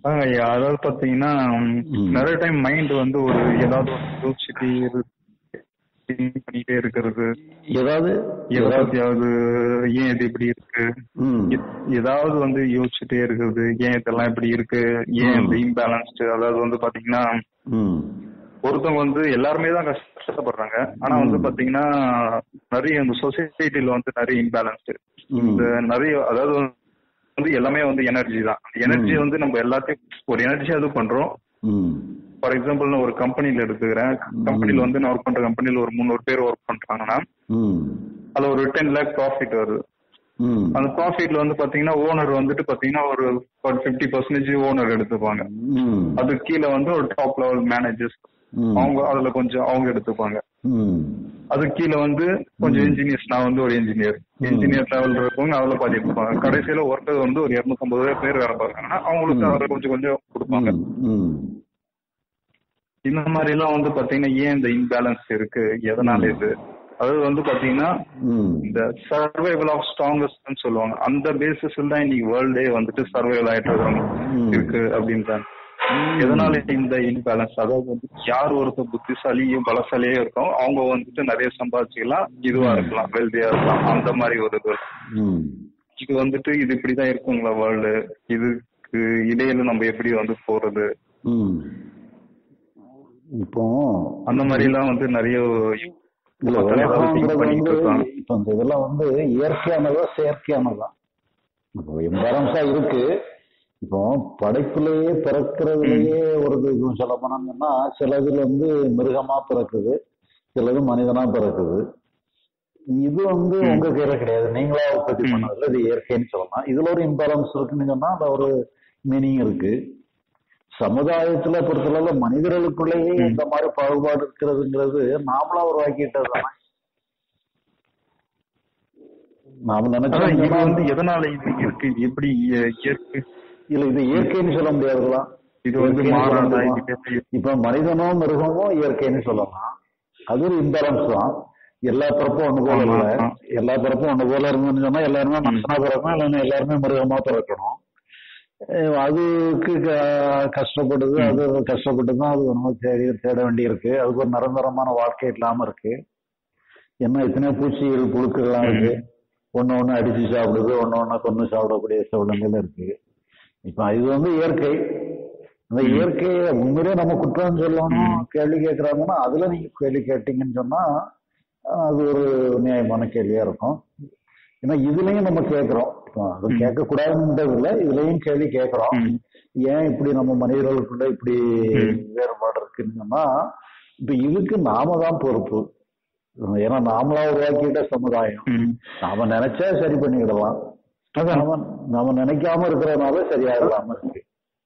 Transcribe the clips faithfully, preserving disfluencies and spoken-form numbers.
ஆஹ் அதாவது பாத்தீங்கன்னா ம். நிறைய டைம் மைண்ட் வந்து ஒரு ஏதாவது ஒரு யோசிச்சுட்டே இரு- think பண்ணிட்டே இருக்கிறது. ஏதாவது எதை ஏதாவது பத்தியாவது ஏன் இது இப்படி இருக்கு, ம். எ- ஏதாவது வந்து யோசிச்சுட்டே இருக்கிறது, ஏன் இதெல்லாம் இப்படி இருக்கு, ஏன் ம். இந்த இம்பேலன்ஸ்டு. அதாவது வந்து பாத்தீங்கன்னா ம். ஒருத்தவங்க வந்து எல்லாருமே தான் கஷ்டப்படுறாங்க. ஆனா வந்து ம். பாத்தீங்கன்னா நிறைய இந்த சொசைட்டில வந்து நிறைய இம்பேலன்ஸ்டு. ம். இந்த நிறைய அதாவது வந்து எல்லாமே வந்து எனர்ஜி தான். அந்த எனர்ஜி ம். வந்து நம்ம எல்லாத்தையும் ஒரு எனர்ஜியா இது பண்றோம். ம். ஃபார் எக்ஸாம்பிள் நான் ஒரு கம்பெனில எடுத்துக்கிறேன். கம்பெனில வந்து நான் ஒர்க் பண்ற கம்பெனில ஒரு முந்நூறு பேர் ஒர்க் பண்றாங்கன்னா ம். அதுல ஒரு டென் லேக் ப்ராஃபிட் வருது. ம். அந்த ப்ராஃபிட்ல வந்து பாத்தீங்கன்னா ஓனர் வந்துட்டு பாத்தீங்கன்னா ஒரு பிப்டி பர்சன்டேஜ் ஓனர் எடுத்துப்பாங்க. ம். அது கீழே வந்து ஒரு டாப் லெவல் மேனேஜர்ஸ் ம். அவங்க அதுல கொஞ்சம் அவங்க எடுத்துப்பாங்க. ம். அது கீழே வந்து கொஞ்சம் ம். இன்ஜினியர்ஸ், நான் வந்து ஒரு இன்ஜினியர் இன்ஜினியர் லெவல் இருக்கவங்க அதுல பாதி எடுத்துப்பாங்க. கடைசியில ஒர்க்கர் வந்து ஒரு இருநூத்தி ஐம்பது பேர் வேலை பார்க்கறாங்கன்னா அவங்களுக்கு ம். அதுல கொஞ்சம் கொஞ்சம் கொடுப்பாங்க. ம். ம். இந்த மாதிரி எல்லாம் வந்து பாத்தீங்கன்னா ஏன் இந்த இன்பேலன்ஸ் இருக்கு, எதனால ம். இது, அது வந்து பாத்தீங்கன்னா ம். இந்த சர்வைவல் ஆஃப் ஸ்ட்ராங்கஸ்ட் சொல்லுவாங்க. அந்த பேசிஸ்ல தான் இன்னைக்கு வேர்ல்டே வந்துட்டு சர்வைவல் ஆயிட்டு இருக்கிறவங்க ம். இருக்கு அப்படின்றாங்க. ம். எதனால இந்த இன்பேலன்ஸ், அதாவது வந்து யார் ஒருத்தர் புத்திசாலியும் பலசாலியே இருக்கும் அவங்க வந்துட்டு நிறைய சம்பாதிச்சுக்கலாம், இதுவா இருக்கலாம், வெல்தியா இருக்கலாம், அந்த மாதிரி ஒரு இது. ம். இது வந்துட்டு இது இப்படிதான் இருக்குங்களா வேர்ல்டு, இதுக்கு இடையில நம்ம எப்படி வந்து போறது, ம். இப்போ அந்த மாதிரி எல்லாம் வந்து நிறைய இதுல மக்கள் ஏதாவது think உலகங்கிறது பண்ணிட்டு வந்து இருக்காங்க. இப்ப இந்த இதெல்லாம் வந்து இயற்கையானதா செயற்கையானதா? இப்போ எம்பரன்ஸா இருக்கு. இப்போ படைப்புலயே பிறக்கிறதுலயே ஒரு இது சொல்ல போனோம்னா சில இதுல வந்து மிருகமா பிறக்குது, சிலது மனிதனா பிறக்குது. இது வந்து ம். உங்க கையில கிடையாது, நீங்களா உற்பத்தி ம். பண்ணதுல இது இயற்கைன்னு சொல்லலாம். இதுல ஒரு இம்பேலன்ஸ் இருக்குன்னு சொன்னா அந்த ஒரு மீனிங் இருக்கு. சமுதாயத்துல பொறுத்தளவுல மனிதர்களுக்குள்ளேயே ம். இந்த மாதிரி பாகுபாடு இருக்கிறதுங்கிறது நாமளா உருவாக்கிட்டது தானே. நாம அதான் இது நினைச்சோம்னா வந்து எதனால இது இருக்கு, இது எப்படி இய- இயற்கை, இல்ல இது இயற்கைன்னு சொல்ல முடியாதுலாம். இது வந்து இயற்கைன்னு சொல்ல மாறாதா, முடியுமா? இது எப்படி? இப்ப மனிதனும் மிருகமும் இயற்கைன்னு சொல்லலாம். அது ஒரு இம்பேலன்ஸ் தான். எல்லா பிறப்பும் ஒண்ணு போல ஆமா. இல்ல. எல்லா பிறப்பும் ஒண்ணு போல இருந்துன்னு சொன்னா எல்லாருமே ம். மனுஷனா பிறக்கணும், இல்லைன்னா எல்லாருமே மிருகமா பிறக்கணும். அஹ் அதுக்கு க- கஷ்டப்படுது, ம். அது கஷ்டப்பட்டு தான் அது நம்ம தேடி தேட வேண்டி இருக்கு. அதுக்கு ஒரு நிரந்தரமான வாழ்க்கை இல்லாம இருக்கு. என்ன இத்தனை பூச்சிகள் புழுக்கள்லாம் இருக்கு. ம். ஒண்ணு ஒண்ணு அடிச்சு சாப்பிடுது, ஒண்ணு ஒண்ணா கொண்டு சாப்பிடக்கூடிய சூழ்நிலையில இருக்கு. இப்ப இது வந்து இயற்கை. அந்த ம். இயற்கையை உண்மையிலே நம்ம குற்றம் சொல்லணும், ம். கேள்வி கேட்கறாங்கன்னா அதுல நீங்க கேள்வி கேட்டீங்கன்னு சொன்னா அஹ் அது ஒரு நியாயமான கேள்வியா இருக்கும். ஏன்னா இதுலயும் நம்ம கேட்கிறோம். இப்போ அது ம். கேட்க கூடாதுன்றது இல்ல, இதுலயும் கேள்வி கேட்கிறோம். ம். ஏன் இப்படி நம்ம மனிதர்களுக்குள்ள இப்படி ம். வேறுபாடு இருக்குன்னு சொன்னா இப்ப இதுக்கு நாம தான் பொறுப்பு. ஏன்னா நாமளா உருவாக்கிட்ட சமுதாயம். ம். நாம நினைச்சா சரி பண்ணிக்கிடலாம். அதான் நாம நாம நினைக்காம இருக்கிறதுனால சரியா இல்லாம இருக்கு.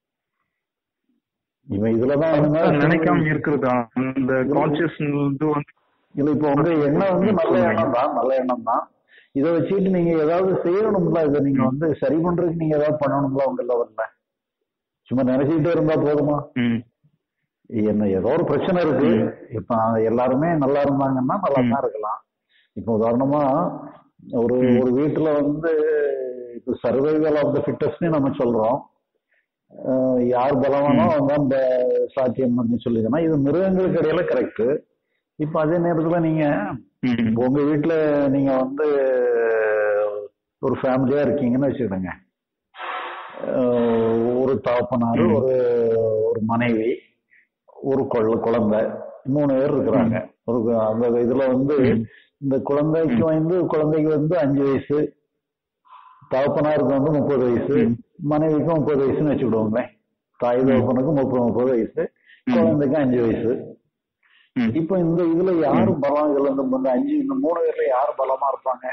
இவன் இதுலதான் என்ன அதான் நினைக்காம இருக்கிறது. அந்த கான்சியஸ் வந்து இல்ல இப்ப உங்க எண்ணம் வந்து ம். நல்ல சொல்லுங்க. எண்ணம் தான், நல்ல எண்ணம் தான். இதை வச்சுட்டு நீங்க ஏதாவது செய்யணும்ல, இதை நீங்க ம். வந்து சரி பண்றதுக்கு நீங்க ஏதாவது பண்ணணும்ல உங்க லெவல்ல. சும்மா நினைச்சுக்கிட்டே இருந்தா போதுமா? ம். என்ன ஏதோ ஒரு பிரச்சனை இருக்கு. ம். இப்ப எல்லாருமே நல்லா இருந்தாங்கன்னா நல்லா ம். தான் இருக்கலாம். இப்ப உதாரணமா ஒரு ம். ஒரு வீட்டுல வந்து இப்ப சர்வைவல் ஆஃப் த ஃபிட்டஸ்ட்னு நம்ம சொல்றோம். அஹ் யார் பலவானோ ம். அவங்க அந்த சாத்தியம் அப்படின்னு சொல்லிதுன்னா இது மிருகங்களுக்கு இடையில கரெக்ட். இப்ப அதே நேரத்துல நீங்க ம். உங்க வீட்டுல நீங்க வந்து ஒரு ஃபேமிலியா இருக்கீங்கன்னு வச்சுக்கிடுங்க. அஹ் ஒரு தகப்பனாரு, ம். ஒரு ஒரு மனைவி, ஒரு குழ- குழந்தை, மூணு பேர் இருக்கிறாங்க. ஒரு அந்த இதுல வந்து ம். இந்த குழந்தைக்கு ம். வந்து குழந்தைக்கு வந்து அஞ்சு வயசு, தகப்பனாருக்கு வந்து முப்பது வயசு, ம். மனைவிக்கு முப்பது வயசுன்னு வச்சுக்கிடுவோங்களேன். தாய் ம். தகப்பனுக்கு முப்பது முப்பது வயசு, ம். குழந்தைக்கு அஞ்சு வயசு. ம். இப்ப இந்த இதுல யாரு ம். பலம்? இதுல இந்த இந்த அஞ்சு இந்த மூணு பேர்ல யாரு பலமா இருப்பாங்க?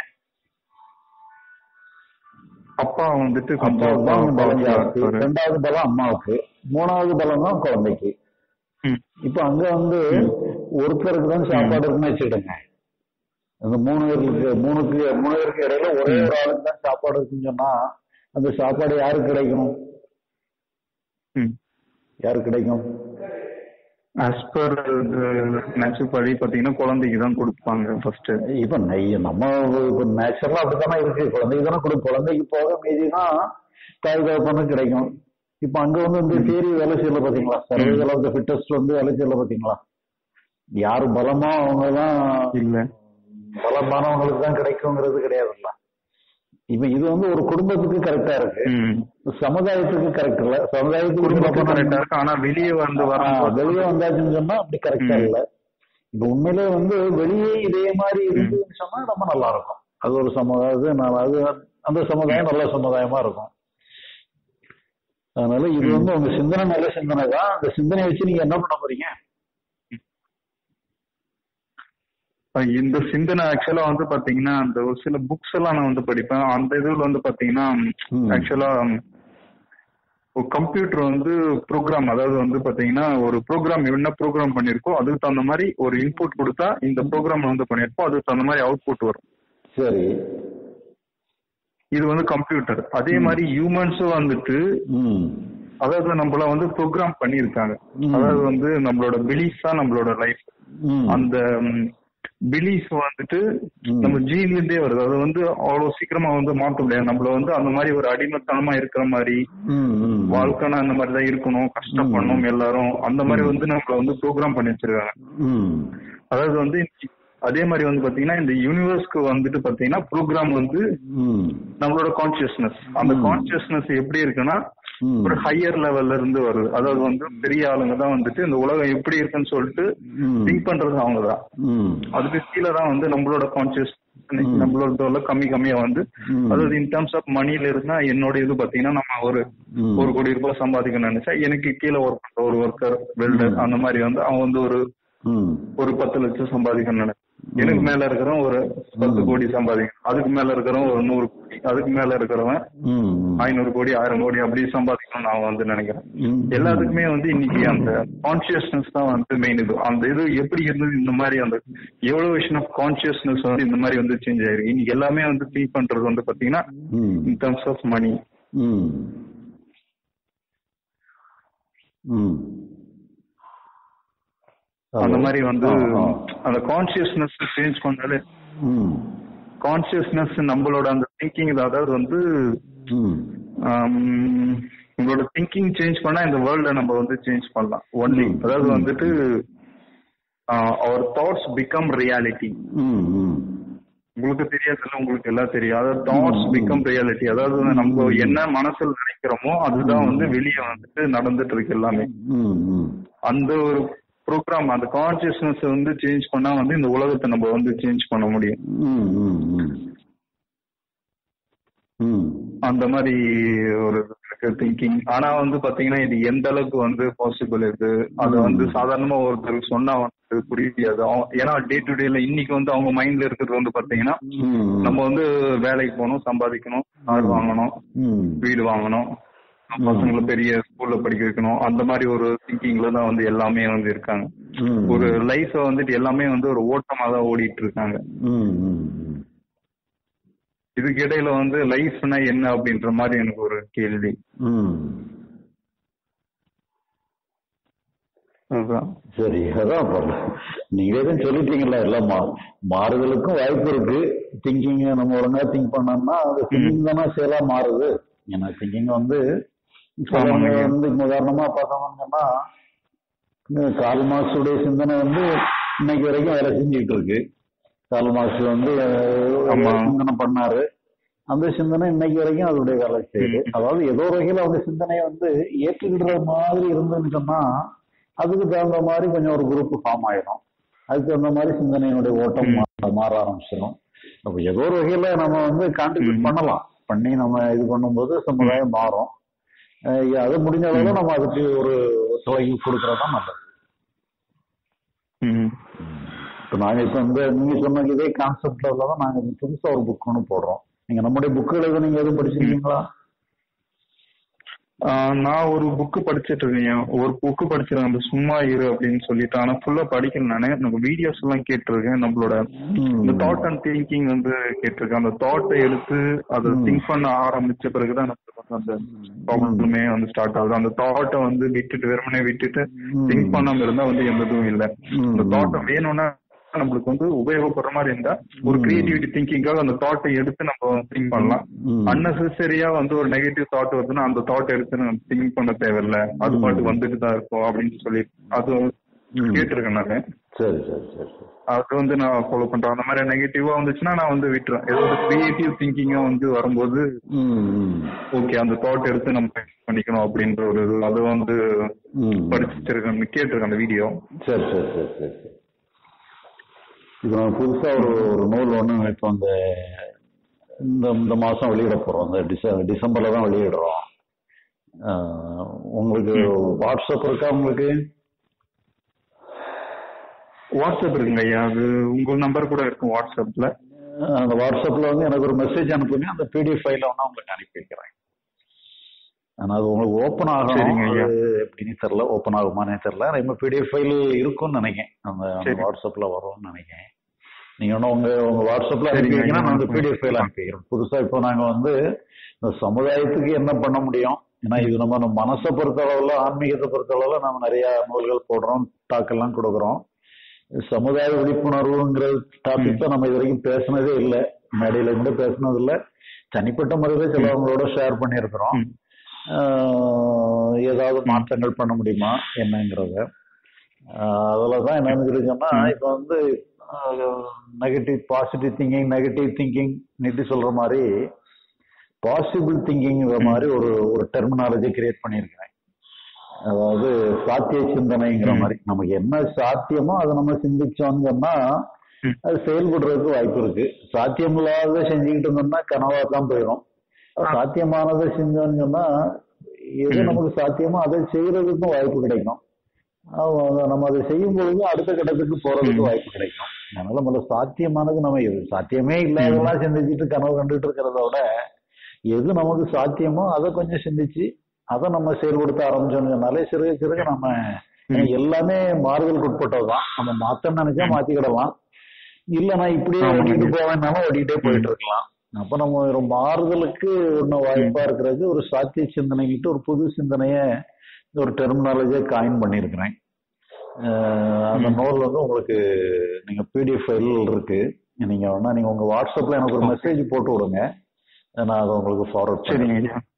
அப்பா வந்துட்டு கொஞ்சம் அப்பாவுக்கு தான் பலம் பவர்ஃபுல்லா ஜாஸ்தி, இருப்பாரு. ரெண்டாவது பலம் அம்மாவுக்கு, மூணாவது பலம் தான் குழந்தைக்கு. ம். இப்ப அங்க வந்து ம். ஒருத்தருக்கு தான் சாப்பாடு இருக்குன்னு வச்சுக்கிடுங்க. அந்த மூணு பேருக்கு மூணுக்கு மூணு பேருக்கு இடையில ஒரே ம். ஒரு ஆளுக்கு தான் சாப்பாடு இருக்குன்னு சொன்னா அந்த சாப்பாடு யாருக்கு கிடைக்கும்? ம். யாருக்கு கிடைக்கும்? ஆஸ் பர் நேச்சுரல் படி பாத்தீங்கன்னா குழந்தைக்கு தான் கொடுப்பாங்க ஃபர்ஸ்ட். இப்ப நெய் நம்ம இப்ப நேச்சுரலா அப்படித்தானே இருக்கு. குழந்தைக்கு தானே கொடுக்கும். குழந்தைக்கு போக மீதிதான் தாய் தகப்பனுக்கு கிடைக்கும். இப்ப அங்க வந்து இந்த தியரி வேலை செய்யல பாத்தீங்களா? சர்வைவல் ஆஃப் தி ஃபிட்டஸ்ட் வந்து வேலை செய்யல பாத்தீங்களா? யாரு பலமா அவங்கதான் இல்ல, பலமானவங்களுக்கு தான் கிடைக்குங்கிறது கிடையாதுல்ல. இப்ப இது வந்து ஒரு குடும்பத்துக்கு கரெக்டா இருக்கு, சமுதாயத்துக்கு கரெக்ட் இல்ல. சமுதாயத்துக்கு கரெக்டா இருக்கு, ஆனா வெளியே வந்து வர வெளியே வந்தாச்சுன்னு சொன்னா அப்படி கரெக்டா இல்ல. இப்ப உண்மையிலே வந்து வெளியே இதே மாதிரி இருந்துன்னு சொன்னா ரொம்ப நல்லா இருக்கும். அது ஒரு சமுதாயம், அது அந்த சமுதாயம் நல்ல சமுதாயமா இருக்கும். அதனால இது வந்து உங்க சிந்தனை நல்ல சிந்தனை தான். அந்த சிந்தனையை வச்சு நீங்க என்ன பண்ண போறீங்க? இந்த சிந்தனை ஆக்சுவலா வந்து பாத்தீங்கன்னா அந்த ஒரு சில புக்ஸ் எல்லாம் நான் வந்து படிப்பேன். அந்த இதுல வந்து பாத்தீங்கன்னா ஆக்சுவலா ஒரு கம்ப்யூட்டர் வந்து ப்ரோக்ராம், அதாவது வந்து பாத்தீங்கன்னா ஒரு ப்ரோக்ராம் என்ன ப்ரோக்ராம் பண்ணிருக்கோ அதுக்கு தகுந்த மாதிரி ஒரு இன்புட் கொடுத்தா இந்த ப்ரோக்ராம் வந்து பண்ணிருப்போம், அதுக்கு தகுந்த மாதிரி அவுட்புட் வரும். சரி, இது வந்து கம்ப்யூட்டர். அதே மாதிரி ஹியூமன்ஸும் வந்துட்டு அதாவது நம்மள வந்து ப்ரோக்ராம் பண்ணிருக்காங்க. அதாவது வந்து நம்மளோட பிலீஃப் தான் நம்மளோட லைஃப். அந்த பிலீஃப் வந்துட்டு நம்ம ஜீன்ல இருந்தே வருது. அது வந்து அவ்வளவு சீக்கிரமா வந்து மாற்ற முடியாது. நம்மள வந்து அந்த மாதிரி ஒரு அடிமைத்தனமா இருக்கிற மாதிரி, வாழ்க்கைனா அந்த மாதிரிதான் இருக்கணும், கஷ்டப்படணும் எல்லாரும், அந்த மாதிரி வந்து நம்மள வந்து ப்ரோக்ராம் பண்ணி வச்சிருக்காங்க. அதாவது வந்து அதே மாதிரி வந்து பாத்தீங்கன்னா இந்த யூனிவர்ஸ்க்கு வந்துட்டு பாத்தீங்கன்னா ப்ரோக்ராம் வந்து நம்மளோட கான்சியஸ்னஸ். அந்த கான்சியஸ்னஸ் எப்படி இருக்குன்னா ஒரு ஹையர் லெவல்ல இருந்து வருது. அதாவது வந்து பெரிய ஆளுங்க தான் வந்துட்டு இந்த உலகம் எப்படி இருக்குன்னு சொல்லிட்டு திங்க் பண்றது அவங்கதான். அதுக்கு கீழே தான் வந்து நம்மளோட கான்சியஸ் நம்மளோட கம்மி கம்மியா வந்து, அதாவது இன் டர்ம்ஸ் ஆஃப் மணில இருந்தா என்னோட இது பாத்தீங்கன்னா நம்ம ஒரு ஒரு கோடி ரூபாய் சம்பாதிக்கணும்னு நினைச்சா எனக்கு கீழே ஒர்க் பண்ற ஒரு ஒர்க்கர் வெல்டர் அந்த மாதிரி வந்து அவன் வந்து ஒரு ஒரு பத்து லட்சம் சம்பாதிக்கணும்னு நினைச்சேன். எனக்கு மேல இருக்கிறவன் ஒரு பத்து கோடி சம்பாதிக்கணும், அதுக்கு மேல இருக்கிறவன் ஒரு நூறு கோடி, அதுக்கு மேல இருக்கிறவன் ஐநூறு கோடி ஆயிரம் கோடி அப்படி சம்பாதிக்கணும்னு நான் வந்து நினைக்கிறேன். எல்லாத்துக்குமே வந்து இன்னைக்கு அந்த கான்சியஸ்னஸ் தான் வந்து மெயின். இது அந்த இது எப்படி இருந்தது இந்த மாதிரி அந்த எவல்யூஷன் ஆஃப் கான்சியஸ்னஸ் வந்து இந்த மாதிரி வந்து சேஞ்ச் ஆயிருக்கு. இன்னைக்கு எல்லாமே வந்து திங்க் பண்றது வந்து பாத்தீங்கன்னா இன் டர்ம்ஸ் ஆஃப் மணி. அந்த மாதிரி வந்து அந்த கான்சியஸ்னஸ் சேஞ்ச் பண்ணாலே, கான்சியஸ்னஸ் நம்மளோட அந்த திங்கிங், அதாவது வந்து உங்களோட திங்கிங் சேஞ்ச் பண்ணா இந்த வேர்ல்ட நம்ம வந்து சேஞ்ச் பண்ணலாம் ஒன்லி. அதாவது வந்துட்டு அவர் தாட்ஸ் பிகம் ரியாலிட்டி. உங்களுக்கு தெரியாதுல்ல, உங்களுக்கு எல்லாம் தெரியும். அதாவது தாட்ஸ் பிகம் ரியாலிட்டி. அதாவது நம்ம என்ன மனசுல நினைக்கிறோமோ அதுதான் வந்து வெளியே வந்துட்டு நடந்துட்டு இருக்கு எல்லாமே. அந்த ஒரு ப்ரோக்ராம், அந்த கான்சியஸ்னஸ் வந்து சேஞ்ச் பண்ணா வந்து இந்த உலகத்தை நம்ம வந்து சேஞ்ச் பண்ண முடியும். அந்த மாதிரி ஒரு திங்கிங். ஆனா வந்து பாத்தீங்கன்னா இது எந்த அளவுக்கு வந்து பாசிபிள் இருக்கு, அதை வந்து சாதாரணமா ஒருத்தருக்கு சொன்னா வந்து புரியாது. ஏன்னா டே டு டேல இன்னைக்கு வந்து அவங்க மைண்ட்ல இருக்கிறது வந்து பாத்தீங்கன்னா நம்ம வந்து வேலைக்கு போகணும், சம்பாதிக்கணும், கார் வாங்கணும், வீடு வாங்கணும், பசங்களை பெரிய ஸ்கூல்ல படிக்க வைக்கணும், அந்த மாதிரி ஒரு திங்கிங்ல தான் வந்து எல்லாமே வந்து இருக்காங்க. ஒரு லைஃப வந்துட்டு எல்லாமே வந்து ஒரு ஓட்டமா தான் ஓடிட்டு இருக்காங்க. இதுக்கு இடையில வந்து லைஃப்னா என்ன அப்படின்ற மாதிரி எனக்கு ஒரு கேள்வி. சரி, அதான் நீங்களே தான் சொல்லிட்டீங்கல்ல, எல்லாம் மாறுதலுக்கும் வாய்ப்பு இருக்கு. திங்கிங் நம்ம ஒழுங்கா திங்க் பண்ணோம்னா அது திங்கிங் தானே செயலா மாறுது. ஏன்னா திங்கிங் வந்து வந்து உதாரணமா பார்த்தோம்னா கார்ல் மார்க்ஸுடைய சிந்தனை வந்து இன்னைக்கு வரைக்கும் வேலை செஞ்சுட்டு இருக்கு. கார்ல் மார்க்ஸ் வந்து சிந்தனை பண்ணாரு, அந்த சிந்தனை இன்னைக்கு வரைக்கும் அதோடைய வேலை செய்யுது. அதாவது ஏதோ ஒரு வகையில அவங்க சிந்தனையை வந்து ஏற்றுக்கிற மாதிரி இருந்துன்னு சொன்னா அதுக்கு தகுந்த மாதிரி கொஞ்சம் ஒரு குரூப் ஃபார்ம் ஆயிடும். அதுக்கு தகுந்த மாதிரி சிந்தனையினுடைய ஓட்டம் மாற ஆரம்பிச்சிடும். அப்ப ஏதோ ஒரு வகையில நம்ம வந்து கான்ட்ரிபியூட் பண்ணலாம், பண்ணி நம்ம இது பண்ணும்போது சமுதாயம் மாறும். அது முடிஞ்ச அளவு நம்ம அதுக்கு ஒரு ஒத்துழைப்பு கொடுக்கறதான் நல்லது. இப்ப நாங்க இப்ப இந்த நீங்க சொன்ன இதே கான்செப்ட்ல தான் நாங்க புதுசா ஒரு புக் ஒன்று போடுறோம். நீங்க நம்முடைய புக்குகளை நீங்க எதுவும் படிச்சிருக்கீங்களா? நான் ஒரு புக்கு படிச்சுட்டு இருக்கேன். ஒரு புக்கு படிச்சிருக்கேன், அந்த சும்மா இரு அப்படின்னு சொல்லிட்டு. ஆனா ஃபுல்லா படிக்கல நானு. நம்ம வீடியோஸ் எல்லாம் கேட்டிருக்கேன். நம்மளோட இந்த தாட் அண்ட் திங்கிங் வந்து கேட்டிருக்கேன். அந்த தாட்டை எடுத்து அதை திங்க் பண்ண ஆரம்பிச்ச பிறகுதான் நம்மளுக்கு அந்த ப்ராப்ளமே வந்து ஸ்டார்ட் ஆகுது. அந்த தாட்டை வந்து விட்டுட்டு வெறுமனே விட்டுட்டு திங்க் பண்ணாம இருந்தா வந்து எந்த இதுவும் இல்லை. அந்த தாட்டை வேணும்னா நம்மளுக்கு வந்து உபயோகப்படுற மாதிரி இருந்தா ஒரு கிரியேட்டிவிட்டி திங்கிங்காக அந்த தாட்டை எடுத்து நம்ம திங்க் பண்ணலாம். அன்னெசரியா வந்து ஒரு நெகட்டிவ் தாட் வருதுன்னா அந்த தாட் எடுத்து நம்ம திங்க் பண்ண தேவையில்லை, அது பாட்டு வந்துட்டு தான் இருக்கும் அப்படின்னு சொல்லி அது கேட்டிருக்கேன் நானு. சரி சரி சரி அது வந்து நான் ஃபாலோ பண்றேன். அந்த மாதிரி நெகட்டிவா வந்துச்சுன்னா நான் வந்து விட்டுறேன். ஏதாவது கிரியேட்டிவ் திங்கிங்கா வந்து வரும்போது ஓகே அந்த தாட் எடுத்து நம்ம பண்ணிக்கணும் அப்படின்ற ஒரு இது அது வந்து படிச்சிருக்கேன், கேட்டிருக்கேன் அந்த வீடியோ. சரி சரி சரி சரி சரி இப்போ நம்ம புதுசா ஒரு ஒரு நூல் ஒன்று இப்போ அந்த இந்த இந்த மாசம் வெளியிட போறோம், அந்த டிச டிசம்பர்ல தான் வெளியிடுறோம். உங்களுக்கு வாட்ஸ்அப் இருக்கா? உங்களுக்கு வாட்ஸ்அப் இருக்குங்க ஐயா, அது உங்க நம்பர் கூட இருக்கும் வாட்ஸ்அப்ல. அந்த வாட்ஸ்அப்ல வந்து எனக்கு ஒரு மெசேஜ் அனுப்புங்க, அந்த பிடிஎஃப் ஃபைல ஒன்று உங்களுக்கு அனுப்பி வைக்கிறேன். ஆனால் அது உங்களுக்கு ஓப்பன் ஆகணும், எப்படின்னு தெரியல, ஓப்பன் ஆகுமானே தெரியல. நம்ம பிடிஎஃப் ஃபைல் இருக்கும்னு நினைக்கிறேன், அந்த வாட்ஸ்அப்ல வரும்னு நினைக்கிறேன். நீங்க ஒன்றும் உங்க உங்க வாட்ஸ்அப்ல அனுப்பி வைங்கன்னா நான் வந்து பிடிஎஃப் ஃபைல் அனுப்பி வைக்கிறேன். புதுசா இப்போ நாங்க வந்து இந்த சமுதாயத்துக்கு என்ன பண்ண முடியும், ஏன்னா இது நம்ம நம்ம மனசை பொறுத்த அளவுல, ஆன்மீகத்தை பொறுத்த அளவுல நம்ம நிறைய நூல்கள் போடுறோம், டாக்கெல்லாம் கொடுக்குறோம். சமுதாய விழிப்புணர்வுங்கிற டாபிக் தான் நம்ம இது வரைக்கும் பேசினதே இல்லை, மேடையில கூட பேசினது இல்லை. தனிப்பட்ட முறையில சிலவங்களோட ஷேர் பண்ணியிருக்கிறோம். ஏதாவது மாற்றங்கள் பண்ண முடியுமா என்னங்கிறத. அதுலதான் என்னன்னு தெரிஞ்சோம்னா இப்ப வந்து negative positive thinking, negative thinking நீட்டி சொல்ற மாதிரி பாசிபிள் திங்கிங்கிற மாதிரி ஒரு ஒரு டெர்மினாலஜி கிரியேட் பண்ணியிருக்கிறேன். அதாவது சாத்திய சிந்தனைங்கிற மாதிரி நமக்கு என்ன சாத்தியமோ அதை நம்ம சிந்திச்சோம்னு சொன்னா அது செயல்படுறதுக்கு வாய்ப்பு இருக்கு. சாத்தியம் இல்லாத செஞ்சுக்கிட்டு இருந்தோம்னா கனவா தான் போயிடும். சாத்தியமானதை செஞ்சோம்னு சொன்னா எது நமக்கு சாத்தியமோ அதை செய்யறதுக்கும் வாய்ப்பு கிடைக்கும். நம்ம அதை செய்யும் பொழுது அடுத்த கட்டத்துக்கு போறதுக்கு வாய்ப்பு கிடைக்கும். அதனால நம்மள சாத்தியமானது நம்ம எது சாத்தியமே இல்லாதெல்லாம் சிந்திச்சுட்டு கனவு கண்டுட்டு இருக்கிறத விட எது நமக்கு சாத்தியமோ அதை கொஞ்சம் சிந்திச்சு அதை நம்ம செயல்படுத்த ஆரம்பிச்சோம்னாலே சிறுக சிறுக நம்ம எல்லாமே மாறுதலுக்கு உட்பட்டதுதான். நம்ம மாத்தன்னு நினைச்சா மாத்திக்கிடலாம், இல்லைன்னா இப்படியே ஓடிட்டு போவேன்னாலும் ஓடிக்கிட்டே போயிட்டு இருக்கலாம். அப்ப நம்ம ஒரு மாறுதலுக்கு ஒன்னும் வாய்ப்பா இருக்கிறது ஒரு சாத்திய சிந்தனைக்கிட்டு ஒரு புது சிந்தனைய ஒரு டெர்மினாலஜியை காயின் பண்ணியிருக்கிறேன். அந்த நூல் வந்து உங்களுக்கு நீங்க பிடிஎஃப் ஃபைல் இருக்கு, நீங்க வேணா நீங்க உங்க வாட்ஸ்அப்ல எனக்கு ஒரு மெசேஜ் போட்டு விடுங்க, நான் அதை உங்களுக்கு ஃபார்வர்ட் பண்ணுறேன்.